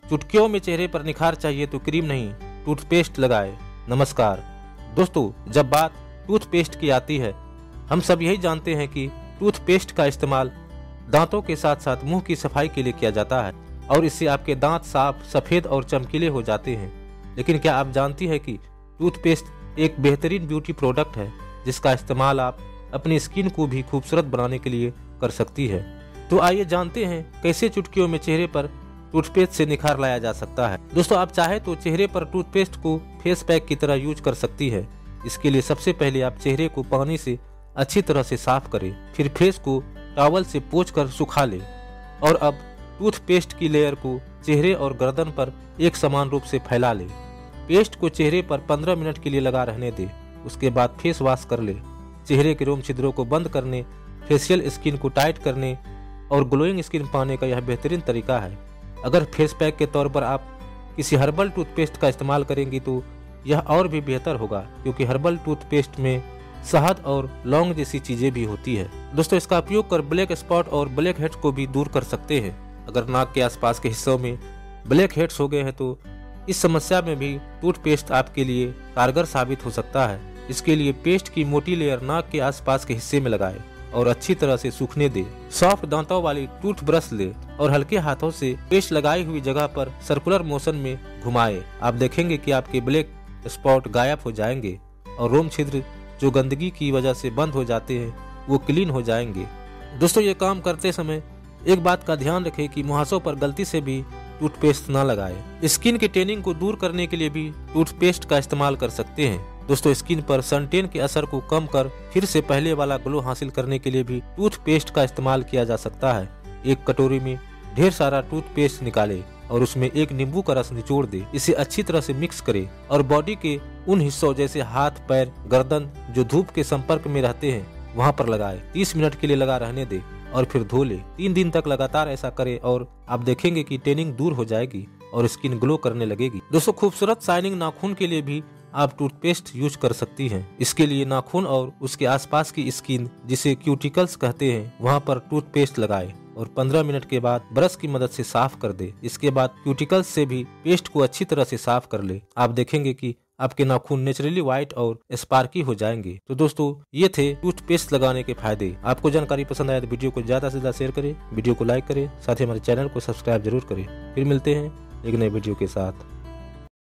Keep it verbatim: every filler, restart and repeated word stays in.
चुटकियों में चेहरे पर निखार चाहिए तो क्रीम नहीं, टूथपेस्ट लगाए। नमस्कार दोस्तों, जब बात टूथपेस्ट की आती है, हम सब यही जानते हैं कि टूथपेस्ट का इस्तेमाल दांतों के साथ साथ मुंह की सफाई के लिए किया जाता है और इससे आपके दांत साफ, सफेद और चमकीले हो जाते हैं। लेकिन क्या आप जानती है कि टूथपेस्ट एक बेहतरीन ब्यूटी प्रोडक्ट है जिसका इस्तेमाल आप अपनी स्किन को भी खूबसूरत बनाने के लिए कर सकती है। तो आइए जानते हैं कैसे चुटकियों में चेहरे पर टूथपेस्ट से निखार लाया जा सकता है। दोस्तों, आप चाहे तो चेहरे पर टूथपेस्ट को फेस पैक की तरह यूज कर सकती है। इसके लिए सबसे पहले आप चेहरे को पानी से अच्छी तरह से साफ करें, फिर फेस को टॉवल से पोंछ कर सुखा लें और अब टूथपेस्ट की लेयर को चेहरे और गर्दन पर एक समान रूप से फैला लें। पेस्ट को चेहरे पर पंद्रह मिनट के लिए लगा रहने दें। उसके बाद फेस वॉश कर ले। चेहरे के रोम छिद्रों को बंद करने, फेशियल स्किन को टाइट करने और ग्लोइंग स्किन पाने का यह बेहतरीन तरीका है। अगर फेस पैक के तौर पर आप किसी हर्बल टूथपेस्ट का इस्तेमाल करेंगी तो यह और भी बेहतर होगा, क्योंकि हर्बल टूथपेस्ट में शहद और लौंग जैसी चीजें भी होती है। दोस्तों, इसका उपयोग कर ब्लैक स्पॉट और ब्लैक हेड्स को भी दूर कर सकते हैं। अगर नाक के आसपास के हिस्सों में ब्लैक हेड्स हो गए हैं तो इस समस्या में भी टूथपेस्ट आपके लिए कारगर साबित हो सकता है। इसके लिए पेस्ट की मोटी लेयर नाक के आसपास के हिस्से में लगाएं और अच्छी तरह से सूखने दे। सॉफ्ट दांतों वाली टूथ ब्रश ले और हल्के हाथों से पेस्ट लगाई हुई जगह पर सर्कुलर मोशन में घुमाएं। आप देखेंगे कि आपके ब्लैक स्पॉट गायब हो जाएंगे और रोम छिद्र जो गंदगी की वजह से बंद हो जाते हैं वो क्लीन हो जाएंगे। दोस्तों, ये काम करते समय एक बात का ध्यान रखें कि मुहासों पर गलती से भी टूथपेस्ट न लगाएं। स्किन के टैनिंग को दूर करने के लिए भी टूथपेस्ट का इस्तेमाल कर सकते हैं। दोस्तों, स्किन पर सनटेन के असर को कम कर फिर से पहले वाला ग्लो हासिल करने के लिए भी टूथपेस्ट का इस्तेमाल किया जा सकता है। एक कटोरी में ढेर सारा टूथपेस्ट निकाले और उसमें एक नींबू का रस निचोड़ दे। इसे अच्छी तरह से मिक्स करें और बॉडी के उन हिस्सों जैसे हाथ, पैर, गर्दन जो धूप के संपर्क में रहते हैं वहाँ पर लगाए। तीस मिनट के लिए लगा रहने दे और फिर धो ले। तीन दिन तक लगातार ऐसा करें और आप देखेंगे कि टैनिंग दूर हो जाएगी और स्किन ग्लो करने लगेगी। दोस्तों, खूबसूरत शाइनिंग नाखून के लिए भी आप टूथपेस्ट यूज कर सकती हैं। इसके लिए नाखून और उसके आसपास की स्किन, जिसे क्यूटिकल्स कहते हैं, वहाँ पर टूथपेस्ट लगाएं और पंद्रह मिनट के बाद ब्रश की मदद से साफ कर दे। इसके बाद क्यूटिकल्स से भी पेस्ट को अच्छी तरह से साफ कर ले। आप देखेंगे कि आपके नाखून नेचुरली व्हाइट और स्पार्की हो जाएंगे। तो दोस्तों, ये थे टूथपेस्ट लगाने के फायदे। आपको जानकारी पसंद आया तो वीडियो को ज्यादा से ज्यादा शेयर करें, वीडियो को लाइक करें, साथ ही हमारे चैनल को सब्सक्राइब जरूर करें। फिर मिलते हैं एक नए वीडियो के साथ।